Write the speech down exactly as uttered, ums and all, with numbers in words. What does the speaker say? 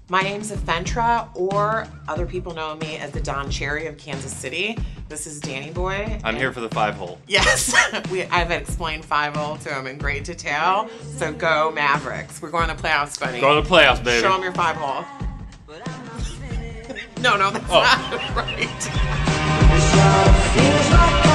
My name's Afentra, or other people know me as the Don Cherry of Kansas City. This is Danny Boi. I'm here for the five hole. Yes, we, I've explained five hole to him in great detail. So go Mavericks. We're going to playoffs, buddy. Go to the playoffs, baby. Show them your five hole. No, no, that's oh. not right.